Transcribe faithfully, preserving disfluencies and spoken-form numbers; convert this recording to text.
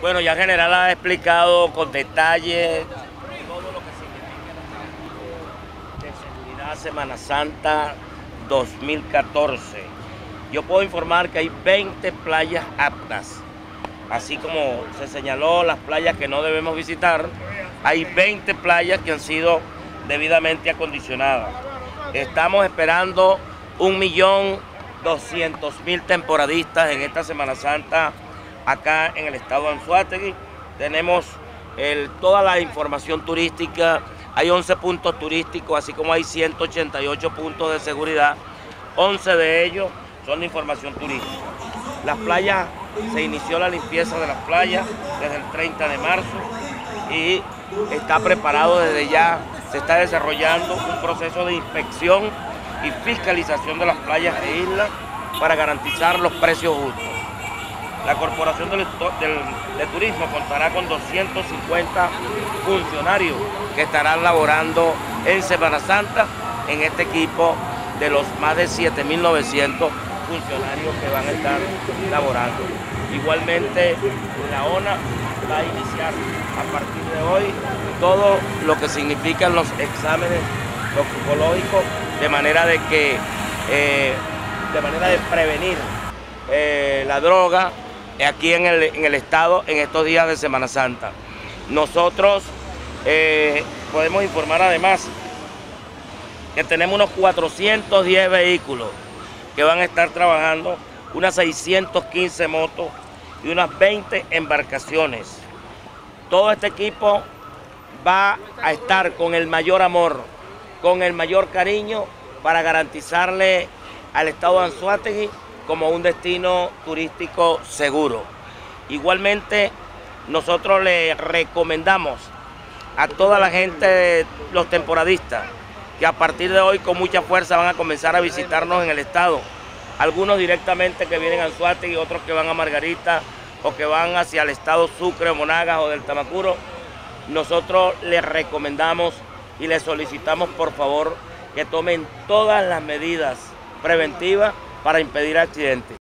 Bueno, ya el general ha explicado con detalle todo lo que significa el de seguridad Semana Santa dos mil catorce. Yo puedo informar que hay veinte playas aptas. Así como se señaló las playas que no debemos visitar, hay veinte playas que han sido debidamente acondicionadas. Estamos esperando un millón doscientos mil temporadistas en esta Semana Santa acá en el estado de Anzoátegui. Tenemos el, toda la información turística, hay once puntos turísticos, así como hay ciento ochenta y ocho puntos de seguridad. once de ellos son de información turística. Las playas, se inició la limpieza de las playas desde el treinta de marzo y está preparado desde ya, se está desarrollando un proceso de inspección y fiscalización de las playas e islas para garantizar los precios justos. La Corporación del, del, de Turismo contará con doscientos cincuenta funcionarios que estarán laborando en Semana Santa en este equipo de los más de siete mil novecientos funcionarios que van a estar laborando. Igualmente, la O N A va a iniciar a partir de hoy todo lo que significan los exámenes toxicológicos, de manera de que, eh, de manera de prevenir eh, la droga aquí en el, en el estado en estos días de Semana Santa. Nosotros eh, podemos informar además que tenemos unos cuatrocientos diez vehículos que van a estar trabajando, unas seiscientas quince motos y unas veinte embarcaciones. Todo este equipo va a estar con el mayor amor, con el mayor cariño para garantizarle al estado de Anzoátegui como un destino turístico seguro. Igualmente, nosotros le recomendamos a toda la gente, los temporadistas, que a partir de hoy con mucha fuerza van a comenzar a visitarnos en el estado. Algunos directamente que vienen a Anzoátegui, otros que van a Margarita o que van hacia el estado Sucre, Monagas o del Tamacuro. Nosotros les recomendamos y les solicitamos por favor que tomen todas las medidas preventivas para impedir accidentes.